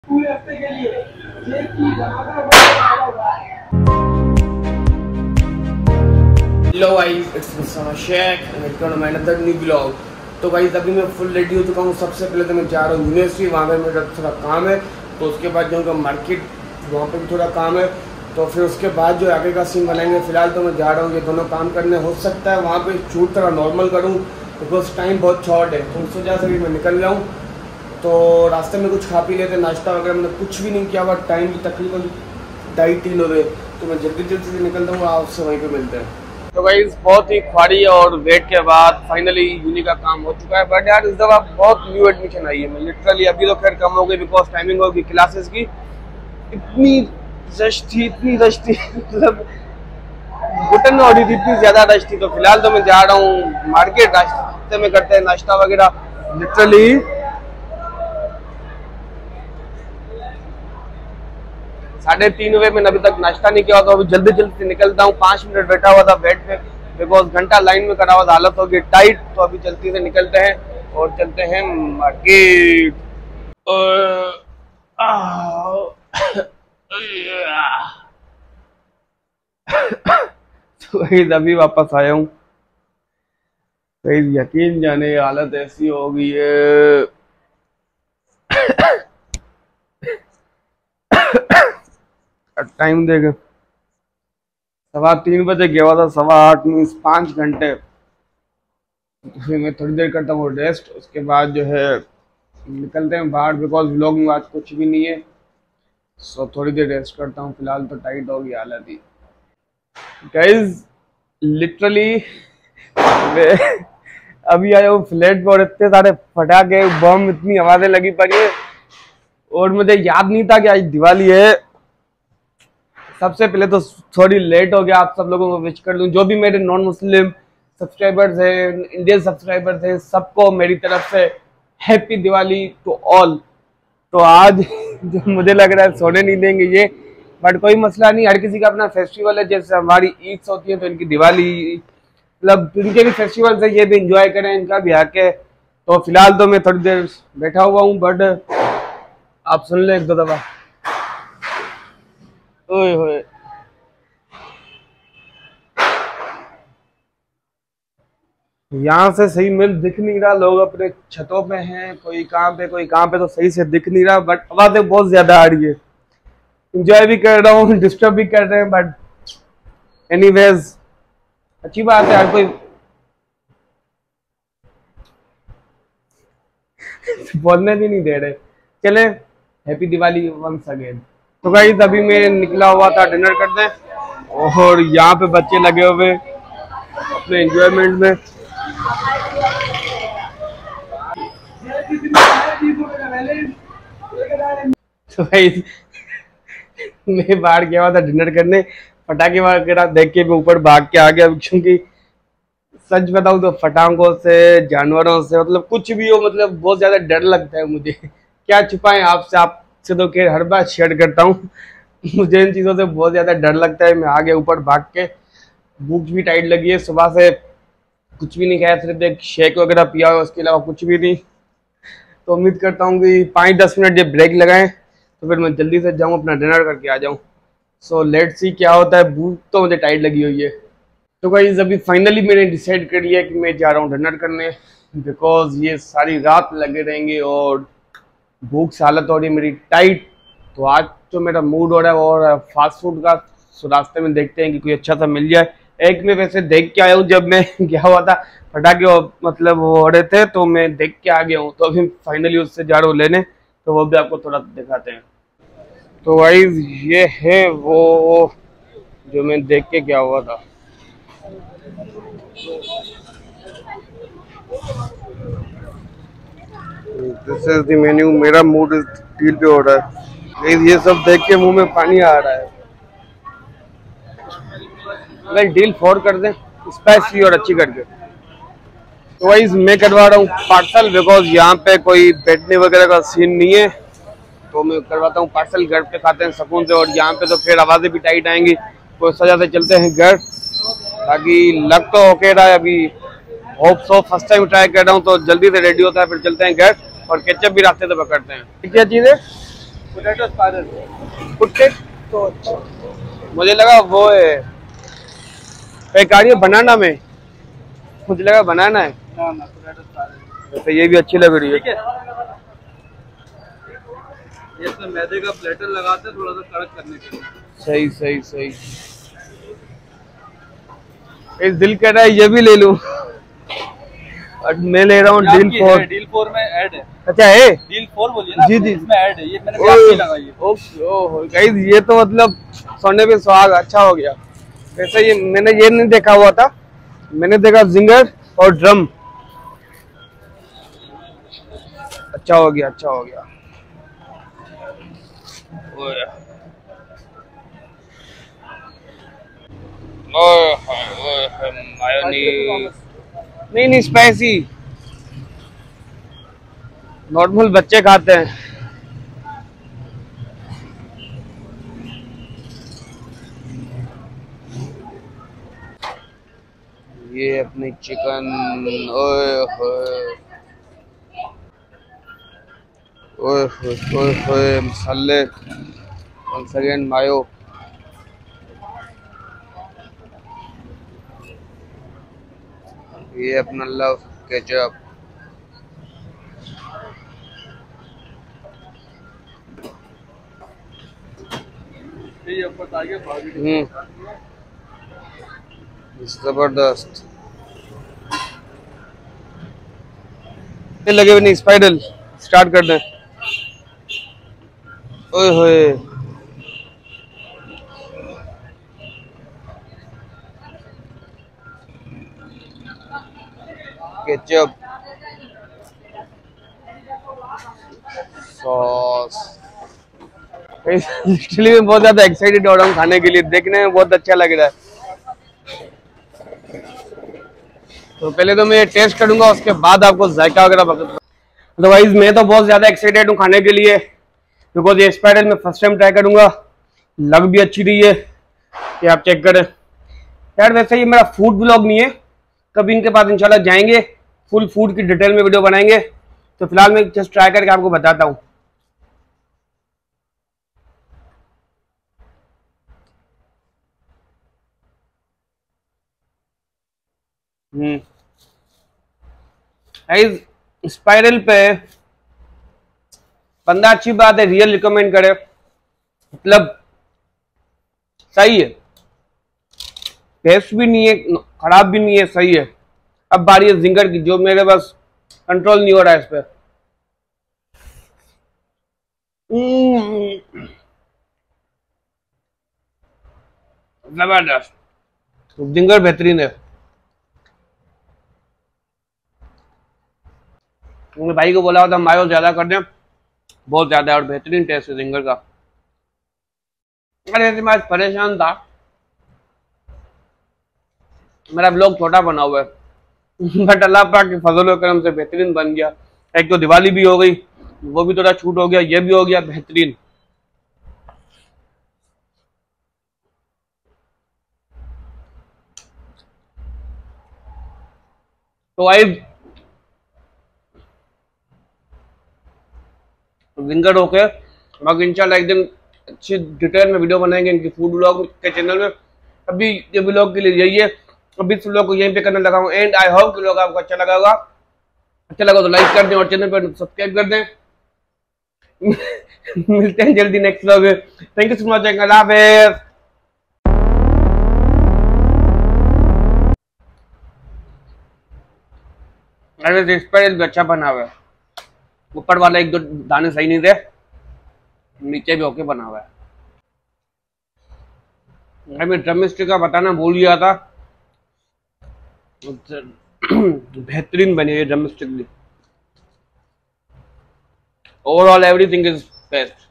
पूरे हफ्ते के लिए hello guys, it's mister Shaikh and welcome to my another new blog. तो गाइस अभी मैं फुल रेडी हो चुका हूँ। सबसे पहले तो मैं जा रहा हूँ यूनिवर्सिटी, वहाँ पे मेरा थोड़ा काम है। तो उसके बाद जाऊँगा मार्केट, वहाँ पे भी थोड़ा काम है। तो फिर उसके बाद जो आगे का सीन बनाएंगे। फिलहाल तो मैं जा रहा हूँ, ये दोनों काम करने। हो सकता है वहाँ पे शूट थोड़ा नॉर्मल करूँ बिकॉज टाइम बहुत शॉर्ट है। तो सोचा से भी मैं निकल जाऊँ। तो रास्ते में कुछ खा पी लेते, नाश्ता वगैरह। मैंने कुछ भी नहीं किया हुआ, टाइम भी तकरीबन 2:30-3 हो गए। तो मैं जल्दी जल्दी से निकलता हूँ, आपसे वहीं पे मिलते हैं। तो भाई बहुत ही ख्वारी और वेट के बाद फाइनली यूनि का काम हो चुका है। बट यार इस दफ़ा बहुत न्यू एडमिशन आई है। मैं लिटरली अभी तो खैर कम हो गई बिकॉज टाइमिंग होगी क्लासेस की। इतनी रश थी मतलब घुटन में हो रही थी, इतनी ज़्यादा रश थी। तो फिलहाल तो मैं जा रहा हूँ मार्केट, रास्ते में करते हैं नाश्ता वगैरह। लिटरली 3:30 हुए, मैंने अभी तक नाश्ता नहीं किया। तो अभी जल्दी जल्दी निकलता हूँ। 5 मिनट बैठा हुआ था बेड पे बिकॉज घंटा लाइन में खड़ा हुआ था, हालत हो गई टाइट। तो अभी जल्दी से निकलते हैं और चलते हैं मार्केट। तो अभी वापस आया हूँ। यकीन जाने हालत ऐसी हो गई है। टाइम देख 3:15 बजे गया हुआ था, 8:15 मीन्स 5 घंटे। फिर मैं थोड़ी देर करता हूँ रेस्ट, उसके बाद जो है निकलते हैं बाहर बिकॉज व्लॉग में आज कुछ भी नहीं है। सो थोड़ी देर रेस्ट करता हूँ। फिलहाल तो टाइट होगी हालत ही। गाइज लिटरली मैं अभी आया हूँ फ्लैट पे और इतने सारे फटाके बम, इतनी आवाजें लगी पड़ी है और मुझे याद नहीं था कि आज दिवाली है। सबसे पहले तो थोड़ी लेट हो गया, आप सब लोगों को विश कर लूँ। जो भी मेरे नॉन मुस्लिम सब्सक्राइबर्स हैं, इंडियन सब्सक्राइबर्स हैं, सबको मेरी तरफ से हैप्पी दिवाली टू ऑल। तो आज जो मुझे लग रहा है सोने नहीं देंगे ये, बट कोई मसला नहीं। हर किसी का अपना फेस्टिवल है। जैसे हमारी ईद होती है तो इनकी दिवाली, मतलब इनके भी फेस्टिवल्स है, ये भी इंजॉय करें, इनका भी हक है। तो फिलहाल तो मैं थोड़ी देर बैठा हुआ हूँ, बट आप सुन लें 1-2 दफा। ओए होए, यहाँ से सही मिल दिख नहीं रहा। लोग अपने छतों पे हैं, कोई कहाँ पे कोई कहाँ पे, तो सही से दिख नहीं रहा। बट आवाजें बहुत ज्यादा आ रही है। इंजॉय भी कर रहा हूँ, डिस्टर्ब भी कर रहे हैं, बट एनीवेज अच्छी बात है। हर कोई बोलने भी नहीं दे रहे। चले हैप्पी दिवाली वंस अगेन। तो गाइस अभी मैं निकला हुआ था डिनर करने और यहाँ पे बच्चे लगे हुए अपने एंजॉयमेंट में। तो भाई मैं बाहर गया हुआ था डिनर करने, पटाखे वगैरह देख के मैं ऊपर भाग के आ गया क्योंकि सच बताऊं तो पटाखों से, जानवरों से, मतलब कुछ भी हो, मतलब बहुत ज्यादा डर लगता है मुझे। क्या छुपाएं आपसे तो खैर हर बार शेयर करता हूँ। मुझे इन चीजों से बहुत ज्यादा डर लगता है। मैं आ गया ऊपर भाग के। भूख भी टाइट लगी है, सुबह से कुछ भी नहीं खाया, सिर्फ एक शेक वगैरह पिया हुआ, उसके अलावा कुछ भी नहीं। तो उम्मीद करता हूँ कि 5-10 मिनट जब ब्रेक लगाएं तो फिर मैं जल्दी से जाऊँ, अपना डिनर करके आ जाऊँ। सो लेट्स सी क्या होता है। भूख तो मुझे टाइट लगी हुई है। तो गाइस अभी फाइनली मैंने डिसाइड कर लिया कि मैं जा रहा हूँ डिनर करने बिकॉज ये सारी रात लगे रहेंगे और भूख से हालत हो रही है मेरी टाइट। तो आज जो मेरा मूड हो रहा है और फास्ट फूड का, सो रास्ते में देखते हैं कि कोई अच्छा सा मिल जाए। एक में वैसे देख के आया हूँ, जब मैं गया हुआ था फटाके मतलब वो हो रहे थे तो मैं देख के आ गया हूँ। तो अभी फाइनली उससे जा रहा हूँ लेने, तो वो भी आपको थोड़ा दिखाते हैं। तो गाइस ये है वो जो मैं देख के गया हुआ था। This is the menu. मेरा मूड इस डील पे हो रहा है। ये सब देख के मुंह में पानी आ रहा है। अगर डील 4 कर दें स्पाइसी और अच्छी करके। तो वाइज मैं करवा रहा हूँ पार्सल बिकॉज यहाँ पे कोई बैठने वगैरह का सीन नहीं है। तो मैं करवाता हूँ पार्सल, घर पे खाते हैं सुकून से। और यहाँ पे तो फिर आवाजें भी टाइट आएंगी, तो सजा से चलते हैं घर। बाकी लग तो ओके रहा है अभी। Hope so, first time try कर रहा हूँ तो जल्दी से रेडी होता है, फिर चलते हैं घर। और केचप भी रास्ते से पकड़ते हैं। क्या चीज़ है? Potato spiral. पोटैटो, मुझे लगा वो है पेकारी बनाना में, मुझे लगा बनाना है। ना ना, पोटैटो स्पाइरल। तो ये भी अच्छी लग रही है। ठीक है, ये इसमें मैदे का प्लेटर लगाते हैं थोड़ा सा कड़क करने के लिए। सही सही सही। इस दिल कह रहा है ये भी ले लूं, और मैं ले रहा हूँ डील 4। डील 4 में ऐड है। अच्छा है, डील 4 बोलिए ना, जी जी, इसमें ऐड है, ये मैंने भी आपकी लगाई है। ओके। ओह गाइस, ये तो मतलब सोने पे सुहाग, अच्छा हो गया। वैसे ये मैंने ये नहीं देखा हुआ था, मैंने देखा जिंगर और ड्रम। अच्छा हो गया, अच्छा हो गया। ओए ओए मायोनीज, नहीं नहीं स्पाइसी, नॉर्मल बच्चे खाते हैं। ये अपनी चिकन, ओए होए ओए होए ओए होए, मसाले, once again मायो। ये अपना लव केचप, ये ऊपर आगे बारबेक्यू जबरदस्त। ये लगे हुए नहीं, स्पाइडल स्टार्ट कर दें। ओए होए, केचप, सॉस। लिटरली मैं बहुत ज्यादा एक्साइटेड हो रहा हूँ खाने के लिए, देखने में बहुत अच्छा लग रहा है। तो पहले तो मैं टेस्ट करूंगा, उसके बाद आपको जायका वगैरह बता। अदरवाइज मैं तो बहुत ज्यादा एक्साइटेड हूँ खाने के लिए, बिकॉज ये स्पाइडल मैं फर्स्ट टाइम ट्राई करूंगा। लग भी अच्छी रही है, ये आप चेक करें यार। वैसे ये मेरा फूड ब्लॉग नहीं है, कभी इनके पास इंशाल्लाह जाएंगे, फुल फूड की डिटेल में वीडियो बनाएंगे। तो फिलहाल मैं जस्ट ट्राई करके आपको बताता हूँ। स्पाइरल पे बंदा अच्छी बात है, रियल रिकमेंड करे, मतलब सही है, टेस्ट भी नहीं है, खराब भी नहीं है, सही है। अब बारी है जिंगर की, जो मेरे बस कंट्रोल नहीं हो रहा है इस पे। जबरदस्त, जिंगर बेहतरीन है। मैंने भाई को बोला था मायो ज्यादा कर दें, बहुत ज्यादा और बेहतरीन टेस्ट है जिंगर का। अरे ऐसे मैं आज परेशान था, मेरा ब्लॉग छोटा बना हुआ है बट अल्लाह पाक के फजल करम से बेहतरीन बन गया। एक तो दिवाली भी हो गई, वो भी थोड़ा छूट हो गया, ये भी हो गया बेहतरीन। तो आई जिंगर होके, बाकी इंशाल्लाह एक दिन अच्छी डिटेल में वीडियो बनाएंगे इनकी फूड ब्लॉग के चैनल में। अभी ये ब्लॉग के लिए यही है, अभी इस ब्लॉग को यहीं पे करने लगा हूँ एंड। आई होप कि लोग आपको अच्छा लगा होगा, अच्छा लगा तो लाइक कर दें और चैनल पर सब्सक्राइब कर दें। मिलते हैं जल्दी नेक्स्ट व्लॉग में। थैंक यू सो मच, अल्लाह हाफिज़। अरे स्पाइरल भी अच्छा बना हुआ है, ऊपर वाला एक दो दाने सही नहीं थे, नीचे भी ओके बना हुआ है। मैं ड्रम स्टिक का बताना भूल गया था, बेहतरीन बनी है ड्रम स्टिक भी। Overall everything is best.